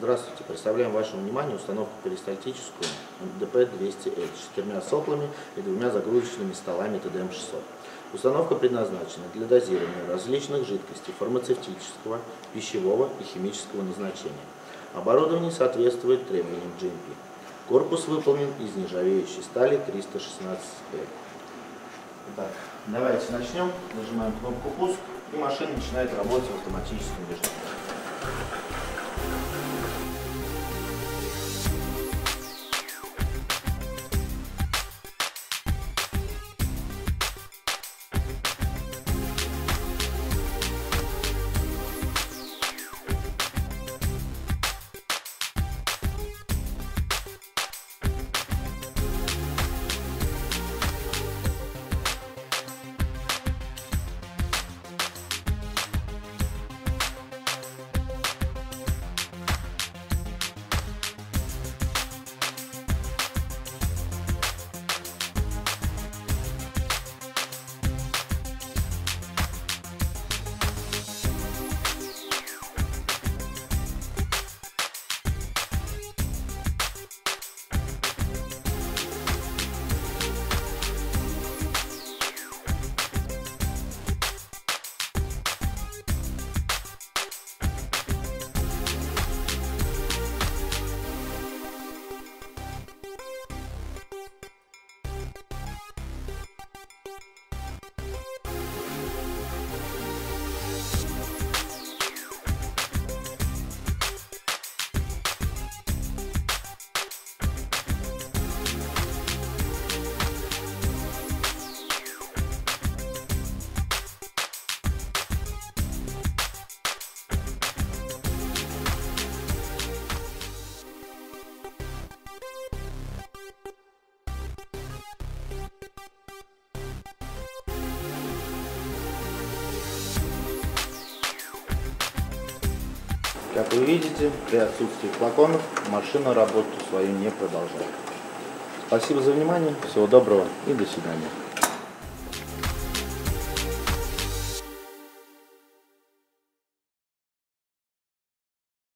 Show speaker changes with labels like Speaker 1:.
Speaker 1: Здравствуйте. Представляем вашему вниманию установку перистальтическую МДП-200L с 4 соплами и 2 загрузочными столами ТДМ-600. Установка предназначена для дозирования различных жидкостей фармацевтического, пищевого и химического назначения. Оборудование соответствует требованиям GMP. Корпус выполнен из нержавеющей стали 316L. Итак, давайте начнем. Нажимаем кнопку «Пуск», и машина начинает работать в автоматическом режиме. Как вы видите, при отсутствии флаконов машина работу свою не продолжает. Спасибо за внимание, всего доброго и до свидания.